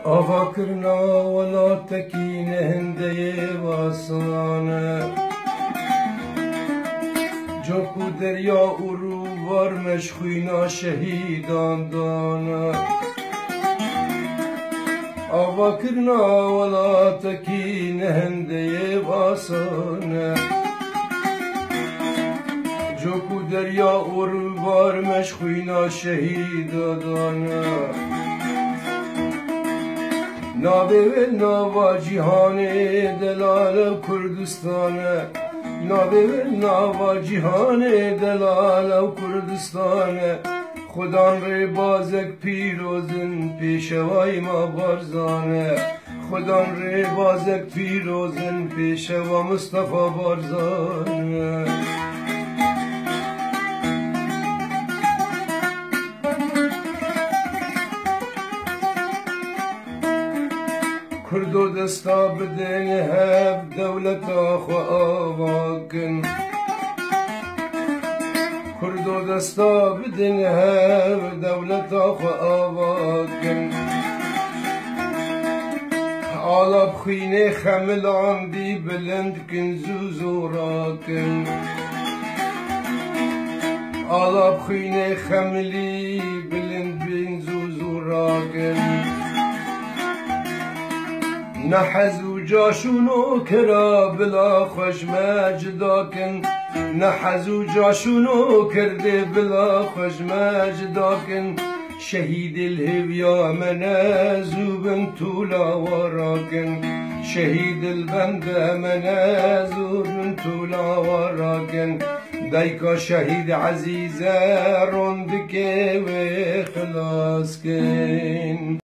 آوا کرنا ولا تکین هنده واسانه جو کو دریا ارو بار مشخوینا شهیدان دانه آوا کرنا ولا تکین هنده واسانه جو کو دریا ارو بار مشخوینا شهیدان نابه نوا جهان دلال کردستان نابه نوا جهان دلال کردستان خدان ری بازک پیروزن پیشوای ما بارزانه خدان ری بازک پیروزن پیشوا مصطفی بارزانه کردو دستا بدن هب دولتا خو آواکن کردو دستا بدن هب دولتا خو آواکن آلاب خوینه خملان بی بلند کن زوزوراکن آلاب خوینه خملی بلند بین زوزوراکن نحزو جاشونو کرا بلا خوش مجدا کن نحزو جاشونو کرده بلا خوش مجدا کن شهید الهویا من زوبن طولا وراکن شهید البند من زوبن طولا وراکن دایکا شهید عزیزه روندکه و خلاص کن